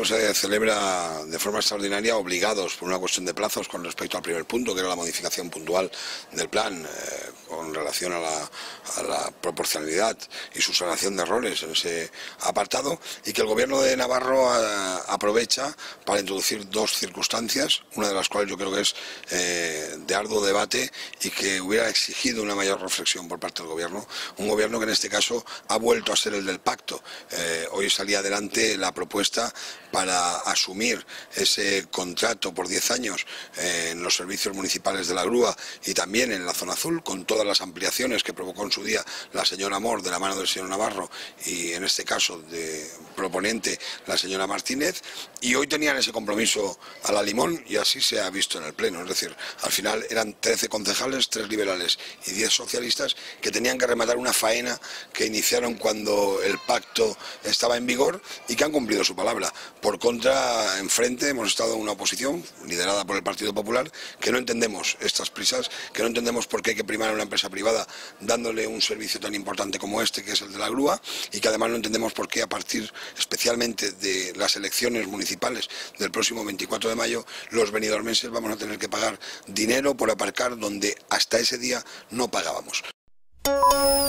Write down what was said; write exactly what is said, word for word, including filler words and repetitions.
se celebra de forma extraordinaria, obligados por una cuestión de plazos con respecto al primer punto, que era la modificación puntual del plan eh, con relación a la, a la proporcionalidad y subsanación de errores en ese apartado, y que el Gobierno de Navarro a, aprovecha para introducir dos circunstancias, una de las cuales yo creo que es eh, de arduo debate y que hubiera exigido una mayor reflexión por parte del Gobierno, un Gobierno que en este caso ha vuelto a ser el del pacto. Eh, hoy salía adelante la propuesta para asumir ese contrato por diez años eh, en los servicios municipales de la grúa y también en la zona azul, con todas las ampliaciones que provocó en su día la señora Amor de la mano del señor Navarro y en este caso de proponente la señora Martínez, y hoy tenían ese compromiso a la limón y así se ha visto en el pleno. Es decir, al final eran trece concejales, tres liberales y diez socialistas que tenían que rematar una faena que iniciaron cuando el pacto estaba en vigor y que han cumplido su palabra. Por contra, enfrente hemos estado en una oposición liderada por el Partido Popular que no entendemos estas prisas, que no entendemos por qué hay que primar a una empresa privada dándole un servicio tan importante como este, que es el de la grúa, y que además no entendemos por qué a partir especialmente de las elecciones municipales del próximo veinticuatro de mayo los benidormenses vamos a tener que pagar dinero por aparcar donde hasta ese día no pagábamos.